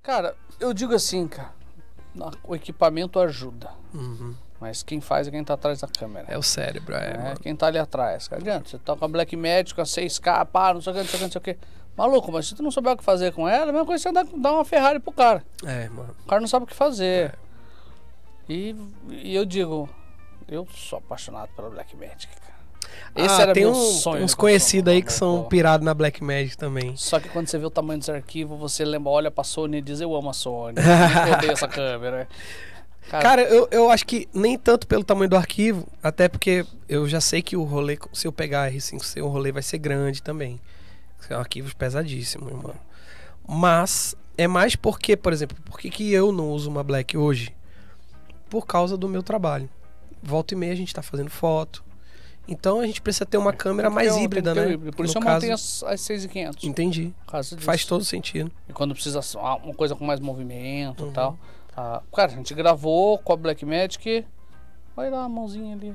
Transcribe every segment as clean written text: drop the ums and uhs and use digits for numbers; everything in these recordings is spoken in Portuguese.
Cara, eu digo assim, cara, o equipamento ajuda. Uhum. Mas quem faz é quem tá atrás da câmera. É o cérebro, É quem tá ali atrás. Cara, adianta, você tá com a Blackmagic, com a 6K, pá, não sei o que, não sei o que, não sei o que. Maluco, mas se tu não souber o que fazer com ela, a mesma coisa é você dar uma Ferrari pro cara. Mano. O cara não sabe o que fazer. E eu digo, eu sou apaixonado pela Blackmagic, cara. Esse era tem meu sonho. uns conhecidos aí que são pirados na Blackmagic também. Só que quando você vê o tamanho dos arquivos, você lembra, olha pra Sony e diz, eu amo a Sony. Eu odeio essa câmera. Cara, eu acho que nem tanto pelo tamanho do arquivo, até porque eu já sei que o rolê, se eu pegar a R5C, o rolê vai ser grande também. São arquivos pesadíssimos, irmão. Mas é mais porque, por exemplo, por que eu não uso uma Black hoje? Por causa do meu trabalho. Volta e meia a gente tá fazendo foto. Então a gente precisa ter uma câmera mais híbrida, né? Por isso eu mantenho as 6500. Entendi. Faz todo sentido. E quando precisa uma coisa com mais movimento e tal. Cara, a gente gravou com a Blackmagic. Olha lá a mãozinha ali.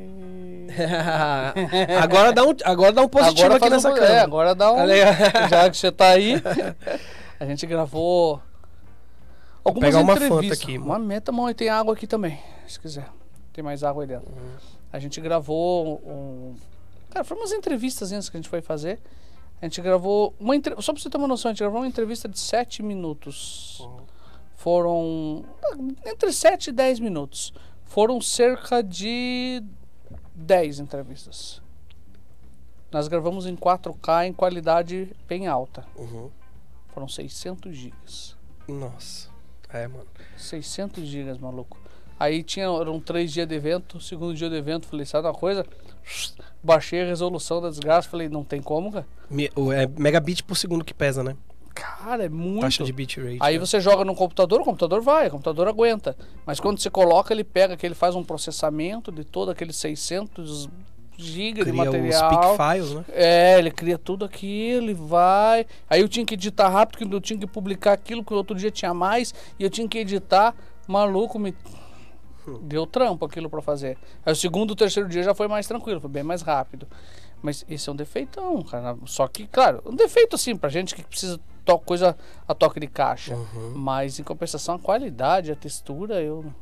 agora dá um positivo aqui nessa câmera. Agora dá um. Já que você tá aí. A gente gravou algumas pegar uma entrevistas. Fanta aqui. Uma meta, mão, e tem água aqui também, se quiser. Tem mais água aí dentro. A gente gravou Cara, foram umas entrevistas que a gente foi fazer. A gente gravou só pra você ter uma noção, a gente gravou uma entrevista de 7 minutos. Foram entre 7 e 10 minutos. Foram cerca de 10 entrevistas. Nós gravamos em 4K em qualidade bem alta. Foram 600 gigas. Nossa. Mano. 600 gigas, maluco. Aí eram 3 dias de evento. Segundo dia do evento, falei, sabe uma coisa? Baixei a resolução da desgraça. Falei, não tem como, cara. É megabit por segundo que pesa, né? Cara, é muito. Taxa de bitrate. Aí você joga no computador, o computador vai, o computador aguenta. Mas quando você coloca, ele pega, ele faz um processamento de todo aqueles 600 gigas de material. Cria os peak files, né? Ele cria tudo aquilo e vai. Aí eu tinha que editar rápido, porque eu tinha que publicar aquilo, que o outro dia tinha mais. E eu tinha que editar, maluco, deu trampo aquilo pra fazer. Aí o segundo, o terceiro dia já foi mais tranquilo, foi bem mais rápido. Mas esse é um defeitão, cara. Só que, claro, um defeito assim, pra gente que precisa coisa a toque de caixa. Mas em compensação, a qualidade, a textura,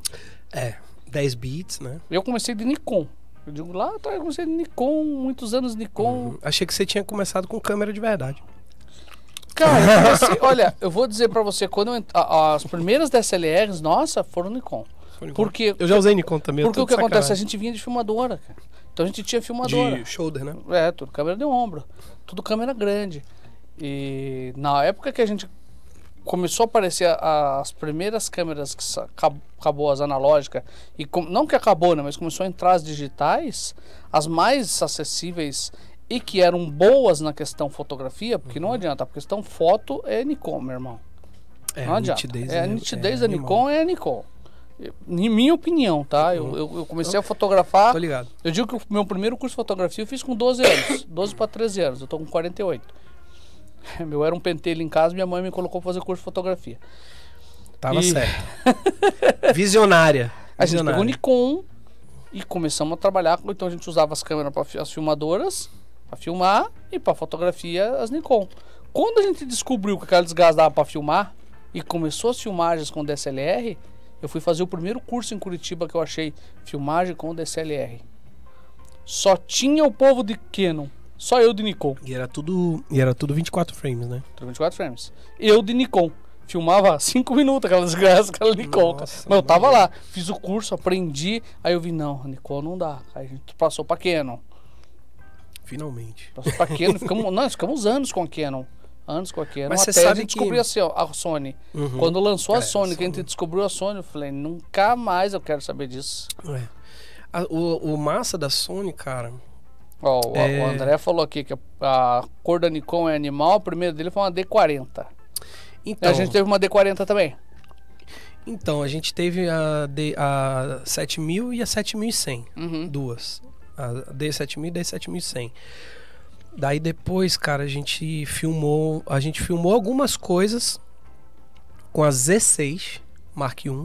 10 bits, né? Eu comecei de Nikon. Eu digo lá atrás, eu comecei de Nikon, muitos anos Nikon. Achei que você tinha começado com câmera de verdade. Cara, eu comecei, olha, eu vou dizer pra você, quando as primeiras DSLRs, nossa, foram Nikon. Porque eu já usei Nikon também. Porque o que acontece? A gente vinha de filmadora, cara. Então a gente tinha filmadora. De shoulder, né? Tudo câmera de ombro. Tudo câmera grande. E na época que a gente começou a aparecer as primeiras câmeras que acabou as analógicas, e não que acabou, né? Mas começou a entrar as digitais, as mais acessíveis e que eram boas na questão fotografia, porque não adianta, a questão foto é Nikon, meu irmão. Não adianta. A nitidez da Nikon é Nikon. Em minha opinião, tá? Eu comecei a fotografar. Tô ligado. Eu digo que o meu primeiro curso de fotografia eu fiz com 12 anos. 12 para 13 anos. Eu tô com 48. Meu era um pentelho em casa, minha mãe me colocou pra fazer curso de fotografia. Tava certo. Visionária. A gente pegou o Nikon e começamos a trabalhar. Então a gente usava as câmeras, as filmadoras, para filmar, e para fotografia as Nikon. Quando a gente descobriu que aquela desgaste dava para filmar e começou as filmagens com DSLR, eu fui fazer o primeiro curso em Curitiba que eu achei filmagem com DSLR. Só tinha o povo de Canon, só eu de Nikon. E era tudo 24 frames, né? 24 frames. Eu de Nikon. Filmava 5 minutos aquela desgraça, aquela Nikon. Mas eu tava lá, fiz o curso, aprendi. Aí eu vi, não, Nikon não dá. Aí a gente passou pra Canon. Finalmente. Passou pra Canon, ficamos anos com a Canon. Anos com a Canon. Mas até você sabe a gente descobriu a Sony. Quando lançou a Sony, que a gente descobriu a Sony, eu falei, nunca mais eu quero saber disso. O massa da Sony, cara... O André falou aqui que a cor da Nikon é animal, a primeira dele foi uma D40. Então, a gente teve uma D40 também. Então, a gente teve a 7000 e a 7100. Duas. A D7000 e a D7100. Daí depois, cara, a gente filmou algumas coisas com a Z6 Mark I.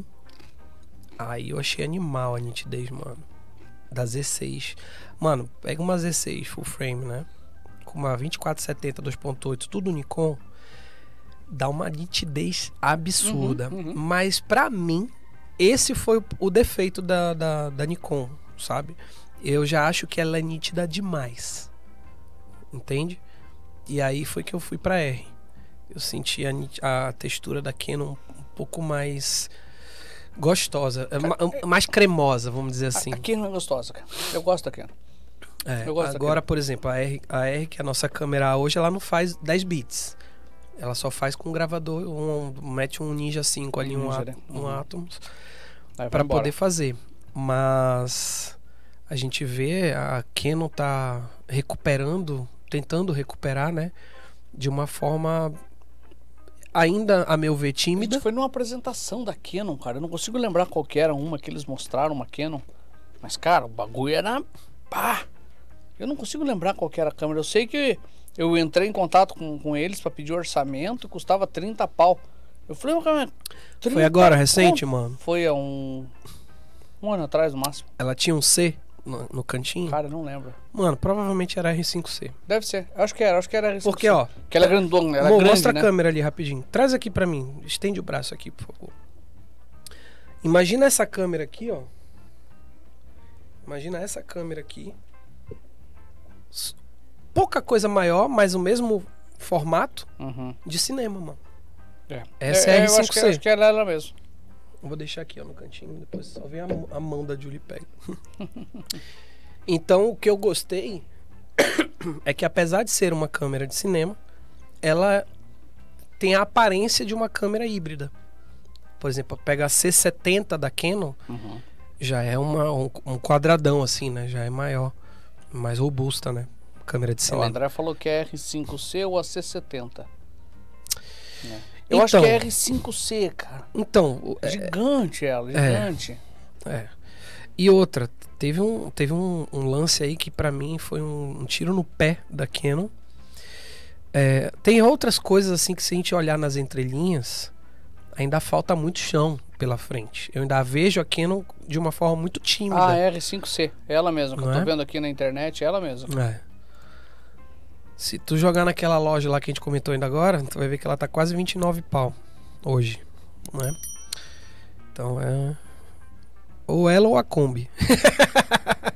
Aí eu achei animal a nitidez, mano. Da Z6. Mano, pega uma Z6 full frame, né? Com uma 2470 2.8, tudo Nikon. dá uma nitidez absurda. Mas pra mim, esse foi o defeito da Nikon, sabe? Eu já acho que ela é nítida demais. Entende? E aí foi que eu fui pra R. Eu senti a textura da Canon um pouco mais gostosa, mais cremosa, vamos dizer assim. A Canon é gostosa, cara. Eu gosto da Canon. Agora, por exemplo, a R, que é a nossa câmera hoje, ela não faz 10 bits. Ela só faz com um gravador, mete um Ninja 5 ali, um Atomos, para poder fazer. Mas a gente vê a Canon tá recuperando, tentando recuperar, né? De uma forma ainda, a meu ver, tímida. A gente foi numa apresentação da Canon, cara. Eu não consigo lembrar qual que era uma que eles mostraram, uma Canon. Mas, cara, o bagulho era... Pá! Eu não consigo lembrar qual que era a câmera. Eu sei que eu entrei em contato com eles para pedir orçamento, custava 30 pau. Eu falei, cara, foi agora, recente, mano? Foi há um ano atrás, no máximo. Ela tinha um C no cantinho? Cara, eu não lembro. Mano, provavelmente era R5C. Deve ser. Acho que era R5C. Porque, ó... Que ela é grandona, ela é grande, mostra né? a câmera ali rapidinho. Traz aqui pra mim. Estende o braço aqui, por favor. Imagina essa câmera aqui, ó. Imagina essa câmera aqui. Pouca coisa maior, mas o mesmo formato de cinema, mano. Essa é a R5C. Eu acho que era ela mesmo. Eu vou deixar aqui, ó, no cantinho. Depois só vem a mão da Julie pega. Então, o que eu gostei é que, apesar de ser uma câmera de cinema, ela tem a aparência de uma câmera híbrida. Por exemplo, pega a C70 da Canon, já é um quadradão assim, né? Já é maior, mais robusta, né? Câmera de cinema. O André falou que é R5C ou a C70. Eu acho que é R5C, cara. Então... Gigante ela, gigante. E outra, teve um lance aí que pra mim foi um tiro no pé da Canon. Tem outras coisas assim que, se a gente olhar nas entrelinhas, ainda falta muito chão pela frente. Eu ainda vejo a Canon de uma forma muito tímida. Ah, R5C, ela mesma, que eu tô vendo aqui na internet, ela mesma. Se tu jogar naquela loja lá que a gente comentou ainda agora, tu vai ver que ela tá quase 29 pau hoje, né? Então ou ela ou a Kombi.